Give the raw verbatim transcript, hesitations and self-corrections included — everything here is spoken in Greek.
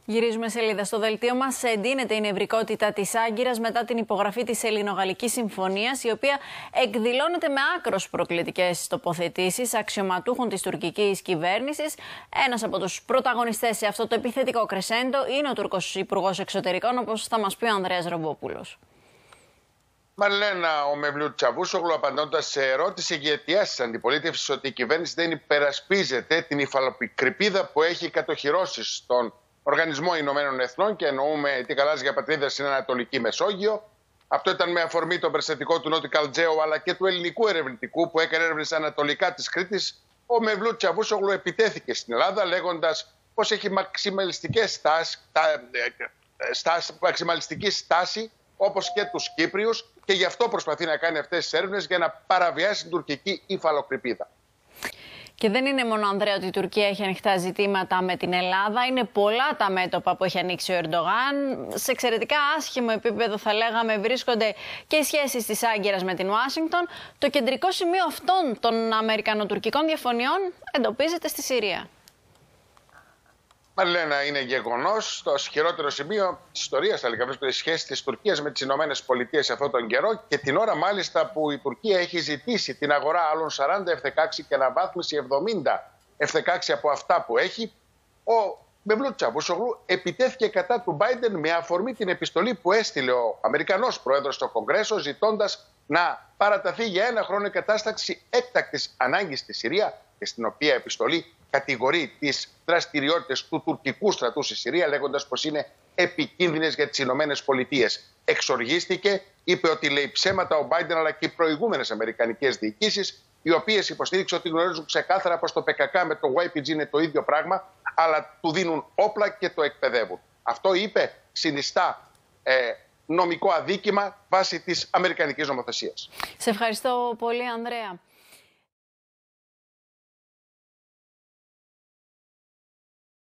Γυρίζουμε σελίδα. Στο δελτίο μας εντείνεται η νευρικότητα της Άγκυρας μετά την υπογραφή της Ελληνογαλλικής Συμφωνίας, η οποία εκδηλώνεται με άκρως προκλητικές τοποθετήσεις αξιωματούχων της τουρκικής κυβέρνησης. Ένας από τους πρωταγωνιστές σε αυτό το επιθετικό κρεσέντο είναι ο Τούρκος Υπουργός Εξωτερικών, όπως θα μας πει ο Ανδρέας Ρομπόπουλος. Μαρλένα, ο Μευλούτ Τσαβούσογλου, απαντώντας σε ερώτηση ηγετιάς της αντιπολίτευσης ότι η κυβέρνηση δεν υπερασπίζεται την υφαλοκρηπίδα που έχει κατοχυρώσει στον Οργανισμό Ηνωμένων Εθνών, και εννοούμε τη γαλάζια πατρίδα στην Ανατολική Μεσόγειο. Αυτό ήταν με αφορμή το περιστατικό του Νότι Καλτζέου αλλά και του ελληνικού ερευνητικού που έκανε έρευνες ανατολικά της Κρήτης. Ο Μευλούτ Τσαβούσογλου επιτέθηκε στην Ελλάδα, λέγοντας πως έχει μαξιμαλιστικές στάσεις, στάση, μαξιμαλιστική στάση, όπως και τους Κύπριους, και γι' αυτό προσπαθεί να κάνει αυτές τις έρευνες για να παραβιάσει την τουρκική υφαλοκρηπίδα. Και δεν είναι μόνο, Ανδρέα, ότι η Τουρκία έχει ανοιχτά ζητήματα με την Ελλάδα. Είναι πολλά τα μέτωπα που έχει ανοίξει ο Ερντογάν. Σε εξαιρετικά άσχημο επίπεδο, θα λέγαμε, βρίσκονται και οι σχέσεις της Άγκυρας με την Ουάσιγκτον. Το κεντρικό σημείο αυτών των αμερικανοτουρκικών διαφωνιών εντοπίζεται στη Συρία. Μαρλένα, είναι γεγονός. Το ισχυρότερο σημείο της ιστορίας, θα λέγαμε, βρίσκονται οι σχέσεις της Τουρκίας με τις Ηνωμένες Πολιτείες σε αυτόν τον καιρό, και την ώρα μάλιστα που η Τουρκία έχει ζητήσει την αγορά άλλων σαράντα εφ δεκαέξι και αναβάθμιση εβδομήντα εφ δεκαέξι από αυτά που έχει. Ο Μευλούτ Τσαβούσογλου επιτέθηκε κατά του Μπάιντεν με αφορμή την επιστολή που έστειλε ο Αμερικανός Πρόεδρος στο Κογκρέσο, ζητώντας να παραταθεί για ένα χρόνο η κατάσταση έκτακτης ανάγκης στη Συρία, και στην οποία επιστολή κατηγορεί τις δραστηριότητες του τουρκικού στρατού στη Συρία, λέγοντας πως είναι επικίνδυνες για τις Ηνωμένες Πολιτείες. Εξοργίστηκε, είπε ότι λέει ψέματα ο Μπάιντεν αλλά και οι προηγούμενες αμερικανικές διοικήσεις, οι οποίες υποστήριξαν ότι γνωρίζουν ξεκάθαρα πως το πι κέι κέι με το γουάι πι τζι είναι το ίδιο πράγμα, αλλά του δίνουν όπλα και το εκπαιδεύουν. Αυτό, είπε, συνιστά ε, νομικό αδίκημα βάσει της αμερικανικής νομοθεσίας. Σε ευχαριστώ πολύ, Ανδρέα.